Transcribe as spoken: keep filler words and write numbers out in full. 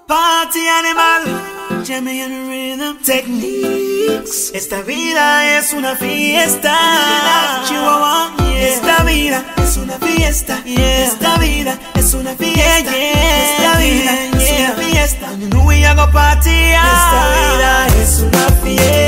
Party animal, jamming and rhythm techniques. Esta vida es una fiesta. Chihuahua, yeah. Esta vida es una fiesta. Yeah. Esta vida es una fiesta. Yeah, yeah. Esta vida yeah. es una fiesta. And you know we are gonna party. Esta vida es una fiesta.